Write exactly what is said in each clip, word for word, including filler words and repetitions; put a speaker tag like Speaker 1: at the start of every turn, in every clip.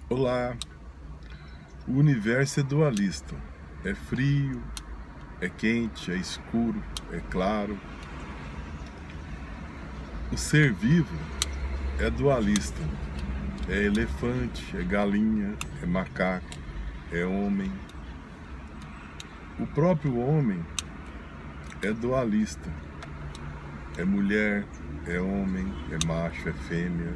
Speaker 1: Olá! O universo é dualista. É frio, é quente, é escuro, é claro. O ser vivo é dualista. É elefante, é galinha, é macaco, é homem. O próprio homem é dualista. É mulher, é homem, é macho, é fêmea.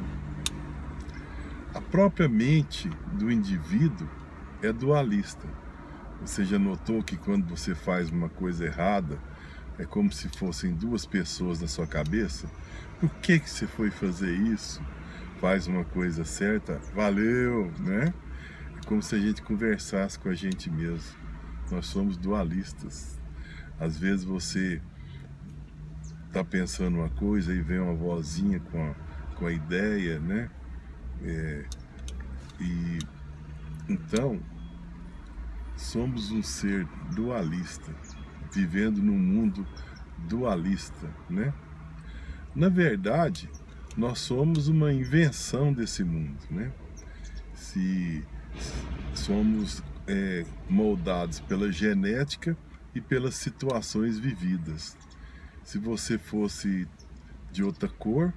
Speaker 1: A própria mente do indivíduo é dualista. Você já notou que quando você faz uma coisa errada, é como se fossem duas pessoas na sua cabeça? Por que que você foi fazer isso? Faz uma coisa certa, valeu, né? É como se a gente conversasse com a gente mesmo. Nós somos dualistas. Às vezes você está pensando uma coisa e vem uma vozinha com a, com a ideia, né? É, e então somos um ser dualista, vivendo num mundo dualista, né? Na verdade, nós somos uma invenção desse mundo, né? Se somos é, moldados pela genética e pelas situações vividas. Se você fosse de outra cor,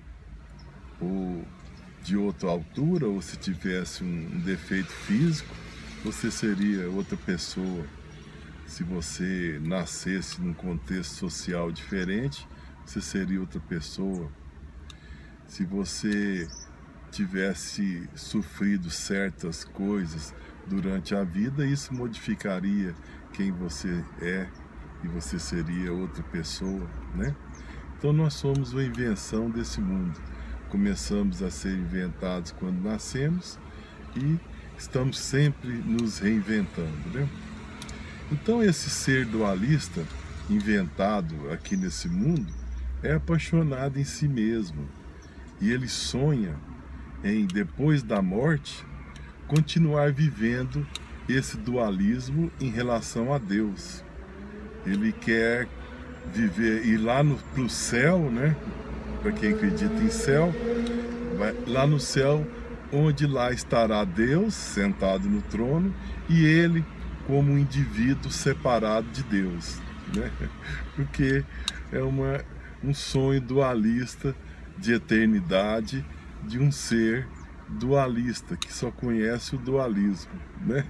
Speaker 1: ou de outra altura, ou se tivesse um, um defeito físico, você seria outra pessoa. Se você nascesse num contexto social diferente, você seria outra pessoa. Se você tivesse sofrido certas coisas durante a vida, isso modificaria quem você é e você seria outra pessoa, né? Então nós somos uma invenção desse mundo. Começamos a ser inventados quando nascemos e estamos sempre nos reinventando, né? Então esse ser dualista inventado aqui nesse mundo é apaixonado em si mesmo e ele sonha em, depois da morte, continuar vivendo esse dualismo em relação a Deus. Ele quer viver, ir lá no pro céu, né? Para quem acredita em céu, vai lá no céu, onde lá estará Deus sentado no trono e ele como um indivíduo separado de Deus, né? Porque é uma, um sonho dualista de eternidade de um ser dualista que só conhece o dualismo, né?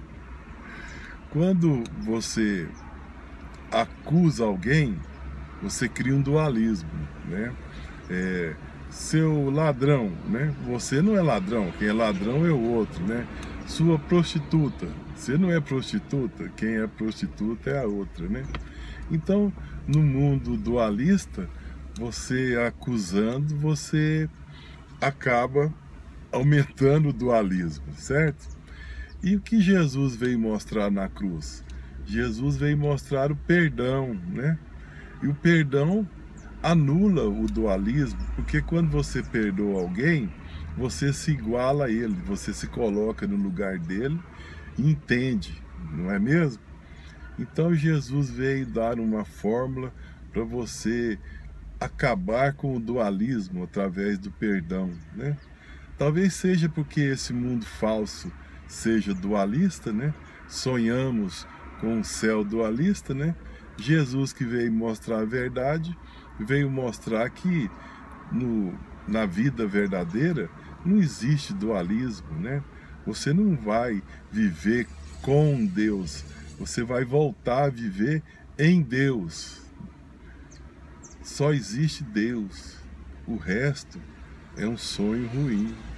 Speaker 1: Quando você acusa alguém, você cria um dualismo, né? É, seu ladrão, né? Você não é ladrão, quem é ladrão é o outro, né? Sua prostituta, você não é prostituta, quem é prostituta é a outra, né? Então, no mundo dualista, você acusando, você acaba aumentando o dualismo, certo? E o que Jesus veio mostrar na cruz? Jesus veio mostrar o perdão, né? E o perdão anula o dualismo, porque quando você perdoa alguém, você se iguala a ele, você se coloca no lugar dele e entende, não é mesmo? Então Jesus veio dar uma fórmula para você acabar com o dualismo através do perdão, né? Talvez seja porque esse mundo falso seja dualista, né? Sonhamos com um céu dualista, né? Jesus, que veio mostrar a verdade, veio mostrar que no, na vida verdadeira não existe dualismo, né? Você não vai viver com Deus, você vai voltar a viver em Deus. Só existe Deus, o resto é um sonho ruim.